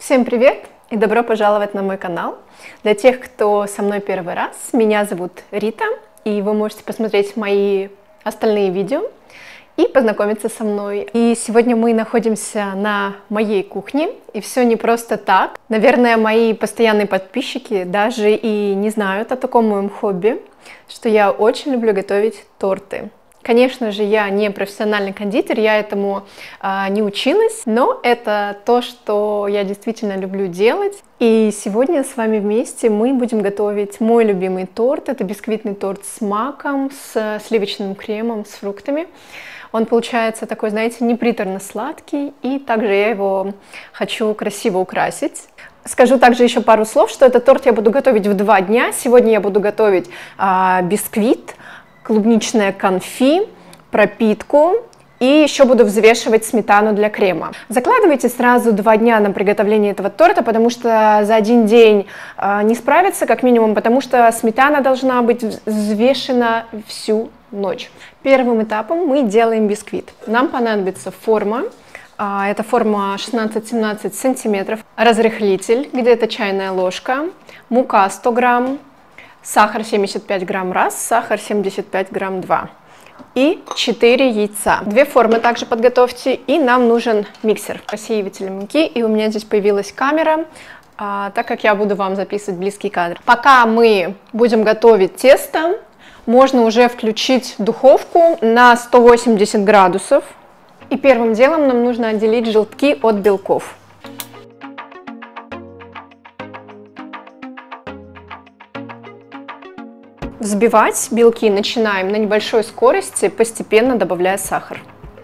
Всем привет и добро пожаловать на мой канал. Для тех, кто со мной первый раз, меня зовут Рита, и вы можете посмотреть мои остальные видео и познакомиться со мной. И сегодня мы находимся на моей кухне, и все не просто так. Наверное, мои постоянные подписчики даже и не знают о таком моем хобби, что я очень люблю готовить торты. Конечно же, я не профессиональный кондитер, я этому не училась, но это то, что я действительно люблю делать. И сегодня с вами вместе мы будем готовить мой любимый торт. Это бисквитный торт с маком, с сливочным кремом, с фруктами. Он получается такой, знаете, неприторно-сладкий, и также я его хочу красиво украсить. Скажу также еще пару слов, что этот торт я буду готовить в 2 дня. Сегодня я буду готовить бисквит, клубничное конфи, пропитку и еще буду взвешивать сметану для крема. Закладывайте сразу 2 дня на приготовление этого торта, потому что за 1 день не справится, как минимум, потому что сметана должна быть взвешена всю ночь. Первым этапом мы делаем бисквит. Нам понадобится форма. Это форма 16-17 сантиметров, разрыхлитель, где-то чайная ложка, мука 100 грамм, сахар 75 грамм раз, сахар 75 грамм 2 и 4 яйца. 2 формы также подготовьте, и нам нужен миксер, просеиватель муки, и у меня здесь появилась камера, так как я буду вам записывать близкий кадр. Пока мы будем готовить тесто, можно уже включить духовку на 180 градусов. И первым делом нам нужно отделить желтки от белков. Взбивать белки начинаем на небольшой скорости, постепенно добавляя сахар.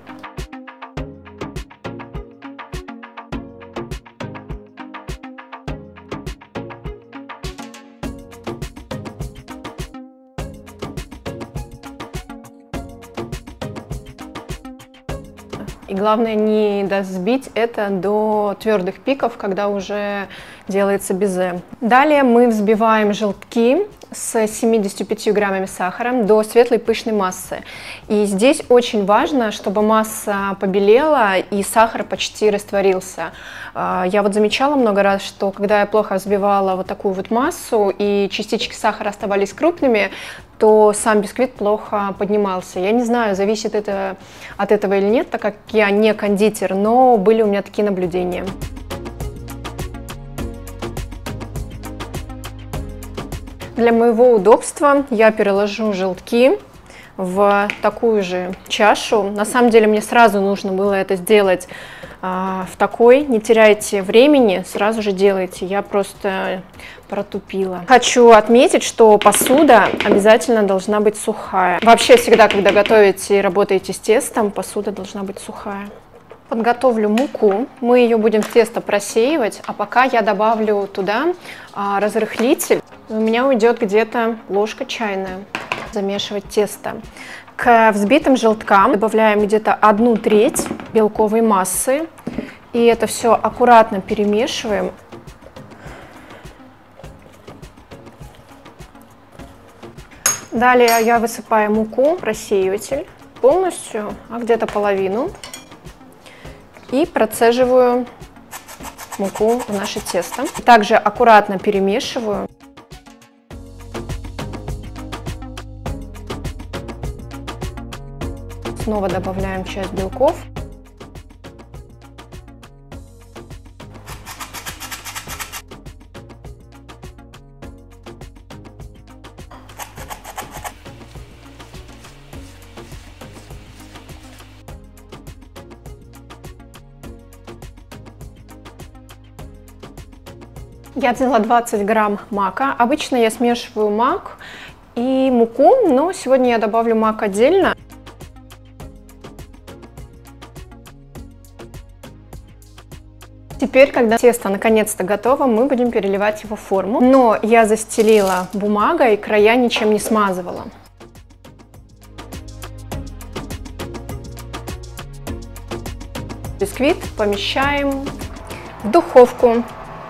И главное не взбить это до твердых пиков, когда уже делается безе. Далее мы взбиваем желтки с 75 граммами сахара до светлой пышной массы. И здесь очень важно, чтобы масса побелела и сахар почти растворился. Я вот замечала много раз, что когда я плохо взбивала вот такую вот массу и частички сахара оставались крупными, то сам бисквит плохо поднимался. Я не знаю, зависит это от этого или нет, так как я не кондитер, но были у меня такие наблюдения. Для моего удобства я переложу желтки в такую же чашу. На самом деле мне сразу нужно было это сделать в такой. Не теряйте времени, сразу же делайте. Я просто протупила. Хочу отметить, что посуда обязательно должна быть сухая. Вообще всегда, когда готовите и работаете с тестом, посуда должна быть сухая. Подготовлю муку, мы ее будем в тесто просеивать, а пока я добавлю туда разрыхлитель. У меня уйдет где-то ложка чайная. Замешивать тесто. К взбитым желткам добавляем где-то 1/3 белковой массы. И это все аккуратно перемешиваем. Далее я высыпаю муку, просеиватель полностью, а где-то половину. И процеживаю муку в наше тесто. Также аккуратно перемешиваю. Снова добавляем часть белков. Я взяла 20 грамм мака. Обычно я смешиваю мак и муку, но сегодня я добавлю мак отдельно. Теперь, когда тесто наконец-то готово, мы будем переливать его в форму. Но я застелила бумагой, края ничем не смазывала. Бисквит помещаем в духовку.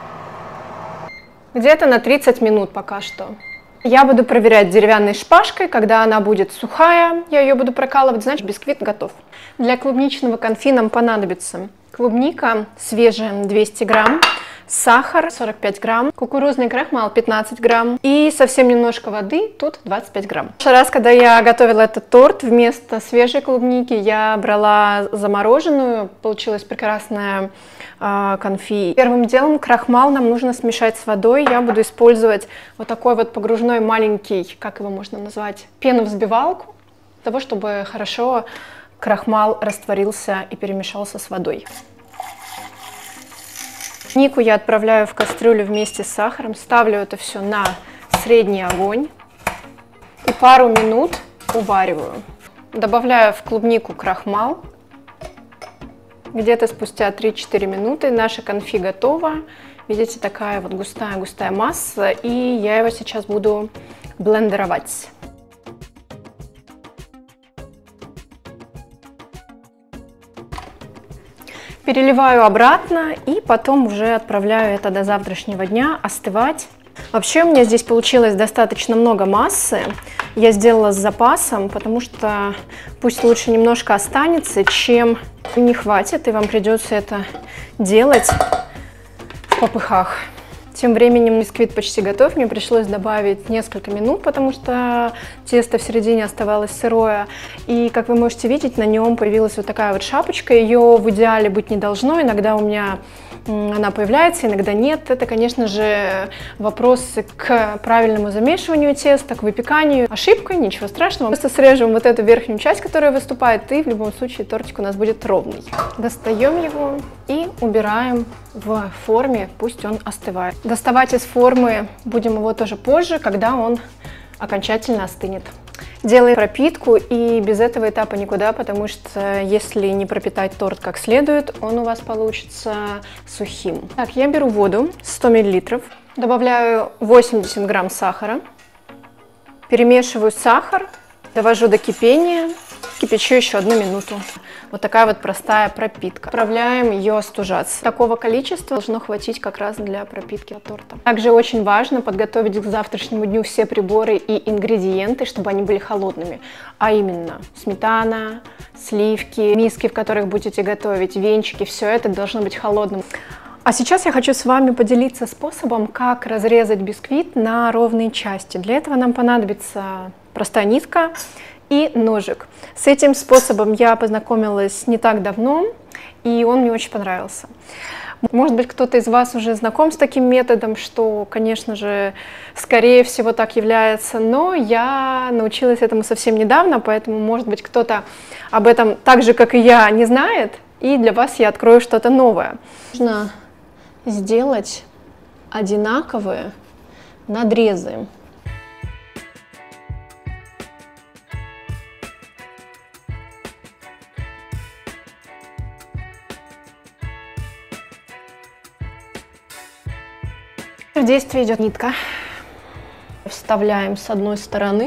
Где-то на 30 минут пока что. Я буду проверять деревянной шпажкой, когда она будет сухая, я ее буду прокалывать, значит бисквит готов. Для клубничного конфи нам понадобится клубника свежая 200 грамм, сахар 45 грамм, кукурузный крахмал 15 грамм и совсем немножко воды, тут 25 грамм. В прошлый раз, когда я готовила этот торт, вместо свежей клубники я брала замороженную, получилась прекрасная конфи. Первым делом крахмал нам нужно смешать с водой. Я буду использовать вот такой вот погружной маленький, как его можно назвать, пену-взбивалку, для того, чтобы хорошо крахмал растворился и перемешался с водой. Клубнику я отправляю в кастрюлю вместе с сахаром, ставлю это все на средний огонь и пару минут увариваю. Добавляю в клубнику крахмал. Где-то спустя 3-4 минуты наша конфи готова. Видите, такая вот густая масса, и я его сейчас буду блендеровать. Переливаю обратно и потом уже отправляю это до завтрашнего дня остывать. Вообще у меня здесь получилось достаточно много массы. Я сделала с запасом, потому что пусть лучше немножко останется, чем не хватит, и вам придется это делать в попыхах. Тем временем бисквит почти готов, мне пришлось добавить несколько минут, потому что тесто в середине оставалось сырое. И, как вы можете видеть, на нем появилась вот такая вот шапочка, ее в идеале быть не должно, иногда у меня она появляется, иногда нет. Это, конечно же, вопросы к правильному замешиванию теста, к выпеканию. Ошибка, ничего страшного. Просто срежем вот эту верхнюю часть, которая выступает, и в любом случае тортик у нас будет ровный. Достаем его и убираем в форме, пусть он остывает. Доставать из формы будем его тоже позже, когда он окончательно остынет. Делаем пропитку, и без этого этапа никуда, потому что если не пропитать торт как следует, он у вас получится сухим. Так, я беру воду 100 мл, добавляю 80 грамм сахара, перемешиваю сахар, довожу до кипения, кипячу еще 1 минуту. Вот такая вот простая пропитка. Отправляем ее остужаться. Такого количества должно хватить как раз для пропитки торта. Также очень важно подготовить к завтрашнему дню все приборы и ингредиенты, чтобы они были холодными. А именно сметана, сливки, миски, в которых будете готовить, венчики, все это должно быть холодным. А сейчас я хочу с вами поделиться способом, как разрезать бисквит на ровные части. Для этого нам понадобится простая нитка и ножик. С этим способом я познакомилась не так давно, и он мне очень понравился. Может быть, кто-то из вас уже знаком с таким методом, что, конечно же, скорее всего так является, но я научилась этому совсем недавно, поэтому, может быть, кто-то об этом так же, как и я, не знает, и для вас я открою что-то новое. Нужно сделать одинаковые надрезы. В действие идет нитка. Вставляем с одной стороны.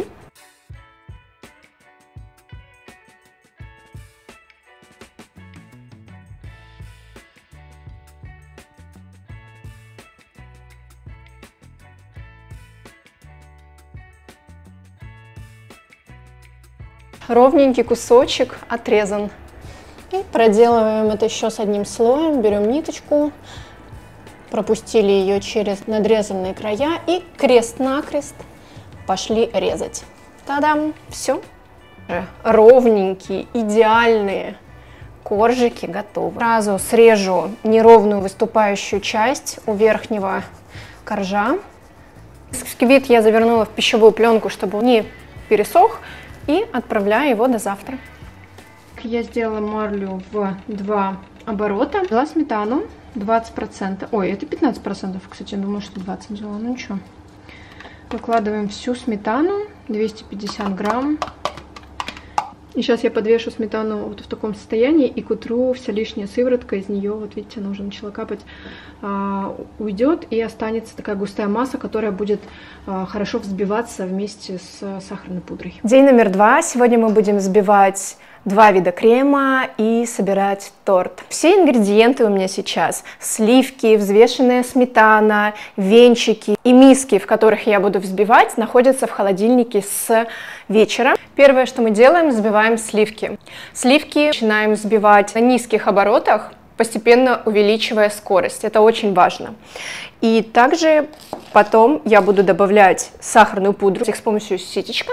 Ровненький кусочек отрезан. И проделываем это еще с одним слоем. Берем ниточку. Пропустили ее через надрезанные края и крест-накрест пошли резать. Та-дам! Все. Ровненькие, идеальные коржики готовы. Сразу срежу неровную выступающую часть у верхнего коржа. Бисквит я завернула в пищевую пленку, чтобы он не пересох, и отправляю его до завтра. Я сделала марлю в 2 оборота. Взяла сметану 20%. Ой, это 15%, кстати, я думала, что 20 взяла, ну ничего. Выкладываем всю сметану, 250 грамм. И сейчас я подвешу сметану вот в таком состоянии, и к утру вся лишняя сыворотка из нее, вот видите, она уже начала капать, уйдет, и останется такая густая масса, которая будет хорошо взбиваться вместе с сахарной пудрой. День номер 2. Сегодня мы будем взбивать 2 вида крема и собирать торт. Все ингредиенты у меня сейчас: сливки, взвешенная сметана, венчики и миски, в которых я буду взбивать, находятся в холодильнике с вечера. Первое, что мы делаем, взбиваем сливки. Сливки начинаем взбивать на низких оборотах, постепенно увеличивая скорость. Это очень важно. И также потом я буду добавлять сахарную пудру с помощью ситечка.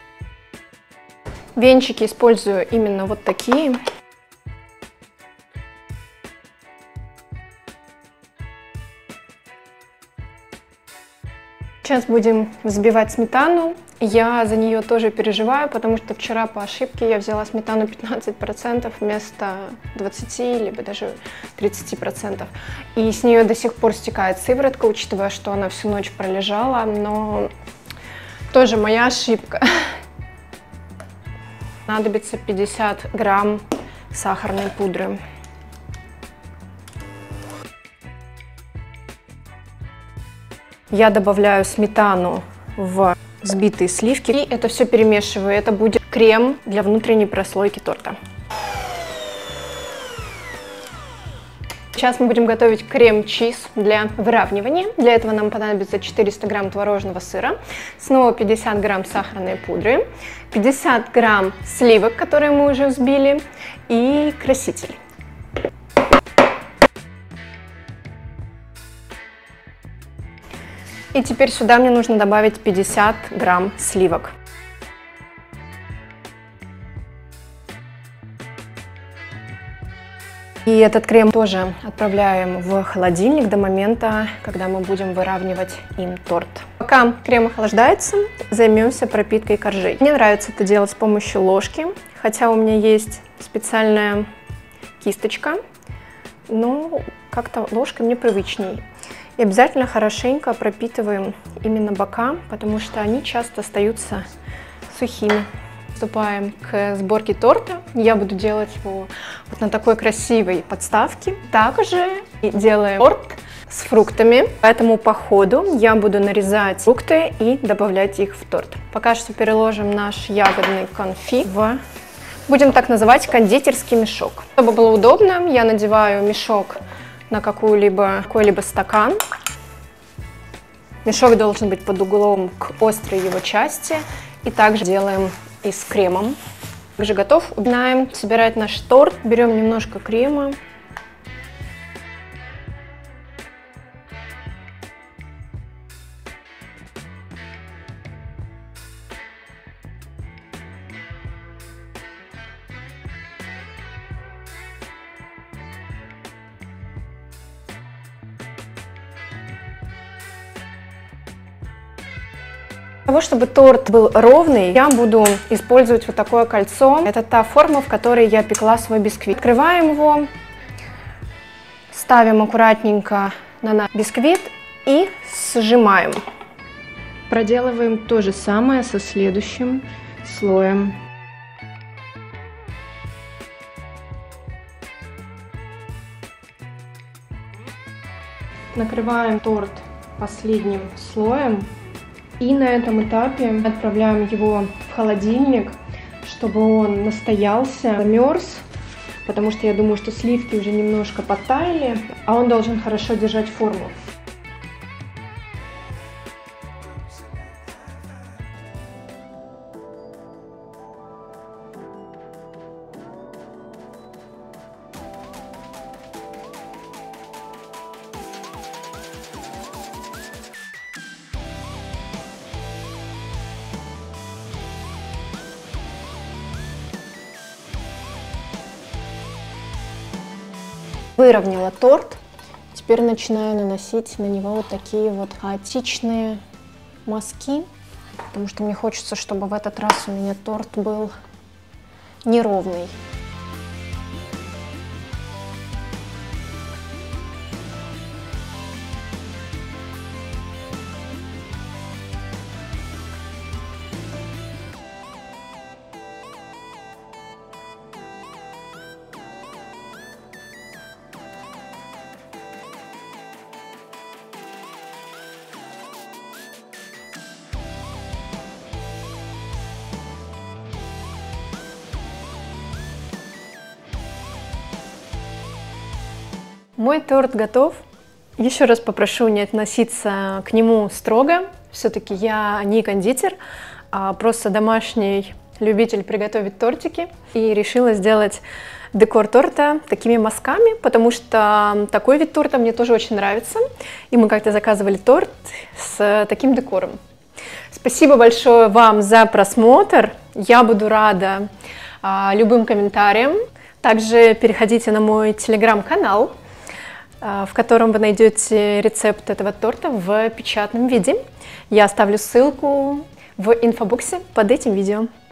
Венчики использую именно вот такие. Сейчас будем взбивать сметану. Я за нее тоже переживаю, потому что вчера по ошибке я взяла сметану 15% вместо 20, либо даже 30%. И с нее до сих пор стекает сыворотка, учитывая, что она всю ночь пролежала, но тоже моя ошибка. Понадобится 50 грамм сахарной пудры. Я добавляю сметану в взбитые сливки и это все перемешиваю. Это будет крем для внутренней прослойки торта. Сейчас мы будем готовить крем-чиз для выравнивания. Для этого нам понадобится 400 грамм творожного сыра, снова 50 грамм сахарной пудры, 50 грамм сливок, которые мы уже взбили, и краситель. И теперь сюда мне нужно добавить 50 грамм сливок. И этот крем тоже отправляем в холодильник до момента, когда мы будем выравнивать им торт. Пока крем охлаждается, займемся пропиткой коржей. Мне нравится это делать с помощью ложки, хотя у меня есть специальная кисточка, но как-то ложкой мне привычней. И обязательно хорошенько пропитываем именно бока, потому что они часто остаются сухими. Приступаем к сборке торта. Я буду делать его вот на такой красивой подставке. Также делаем торт с фруктами, поэтому по ходу я буду нарезать фрукты и добавлять их в торт. Пока что переложим наш ягодный конфи в, будем так называть, кондитерский мешок. Чтобы было удобно, я надеваю мешок на какой-либо стакан. Мешок должен быть под углом к острой его части. И также делаем и с кремом. Уже готов. Начинаем собирать наш торт. Берем немножко крема. Для того, чтобы торт был ровный, я буду использовать вот такое кольцо. Это та форма, в которой я пекла свой бисквит. Открываем его, ставим аккуратненько на наш бисквит и сжимаем. Проделываем то же самое со следующим слоем. Накрываем торт последним слоем. И на этом этапе отправляем его в холодильник, чтобы он настоялся, замерз, потому что я думаю, что сливки уже немножко подтаяли, а он должен хорошо держать форму. Выровняла торт. Теперь начинаю наносить на него вот такие вот хаотичные мазки, потому что мне хочется, чтобы в этот раз у меня торт был неровный. Мой торт готов. Еще раз попрошу не относиться к нему строго. Все-таки я не кондитер, а просто домашний любитель приготовить тортики. И решила сделать декор торта такими мазками, потому что такой вид торта мне тоже очень нравится. И мы как-то заказывали торт с таким декором. Спасибо большое вам за просмотр. Я буду рада любым комментариям. Также переходите на мой телеграм-канал, в котором вы найдете рецепт этого торта в печатном виде. Я оставлю ссылку в инфобоксе под этим видео.